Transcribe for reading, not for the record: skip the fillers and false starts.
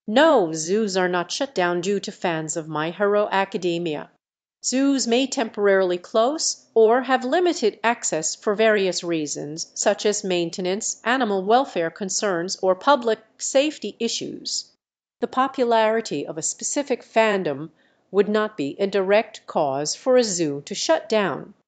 No, zoos are not shut down due to fans of My Hero Academia. Zoos may temporarily close or have limited access for various reasons, such as maintenance, animal welfare concerns, or public safety issues. The popularity of a specific fandom would not be a direct cause for a zoo to shut down.